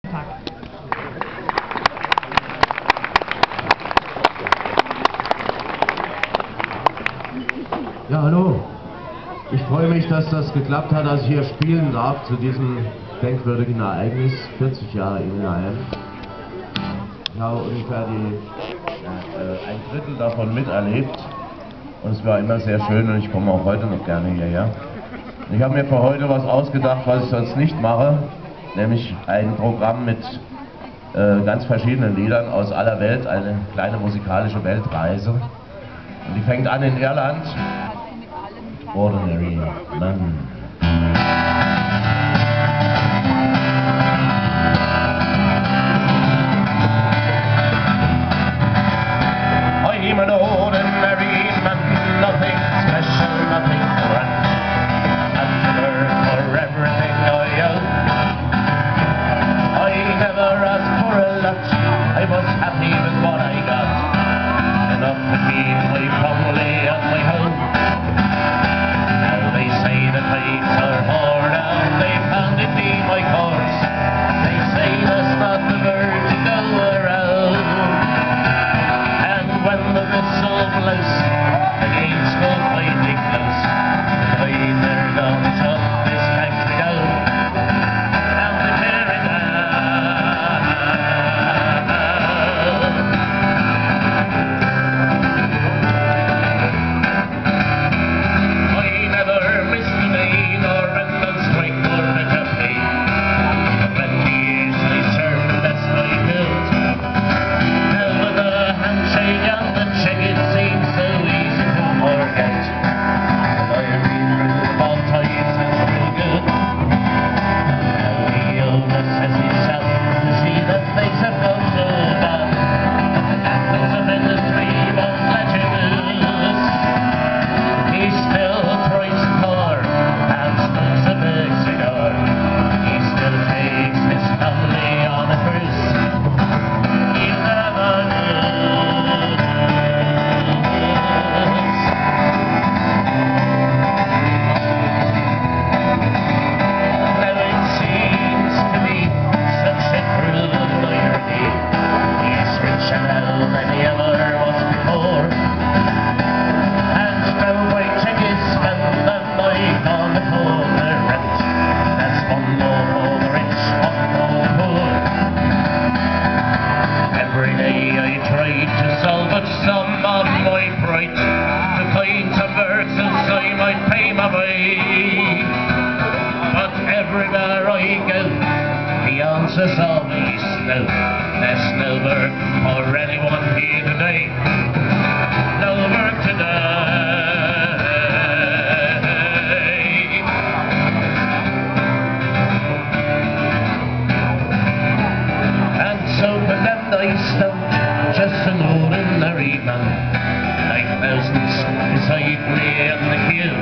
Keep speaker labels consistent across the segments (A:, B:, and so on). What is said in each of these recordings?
A: Ja, hallo. Ich freue mich, dass das geklappt hat, dass ich hier spielen darf zu diesem denkwürdigen Ereignis, 40 Jahre INAM. Ich habe ungefähr ein Drittel davon miterlebt und es war immer sehr schön und ich komme auch heute noch gerne hierher. Ich habe mir für heute was ausgedacht, was ich sonst nicht mache, nämlich ein Programm mit ganz verschiedenen Liedern aus aller Welt, eine kleine musikalische Weltreise. Und die fängt an in Irland. Ordinary Man. I'm an ordinary man, nothing special, nothing grand. And to learn for everything I own. I never asked for a lot, I was happy with what I got. Enough to feed my family and my home. Now they say the times are hard and they've handed me my course. They say that's not the word to go around. And when the whistle blows, the gates go quietly close. They're gonna shut this factory down and they tear it down. I never missed a day, nor went on strike, nor met a pay. For 20 years I served the best I could. Now with the handshake and the check it seems so easy to forget. But I've been through bad times and through good. Now the owner says himself to see that things have gone so bad. Apples of industry won't let you lose. He still tries a car and smokes a big cigar. He still takes his family on a cruise. He never loses. Now it seems to me such a cruel irony. He's richer now than he ever was before. And now I check his spend and I can't afford the rent. That's one more for the rich, one for the poor. Every day I try to salvage some of my pride, to find some verses I might pay my way. But everywhere I go, the answer's always no. There's no work for anyone here today. No work today. And so condemned I stand, just an ordinary man, like thousands beside me in the queue.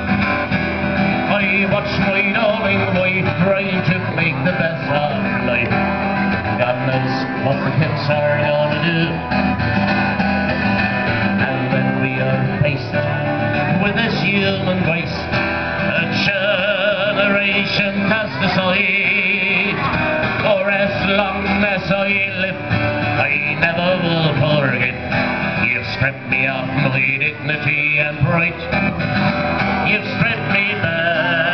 A: I watch my darling wife trying to make the best of life. God knows what the kids are gonna do. And when we are faced with this human waste, a generation has decided, for as long as I live, I never will forget. You've stripped me of my dignity and pride. You've stripped me back.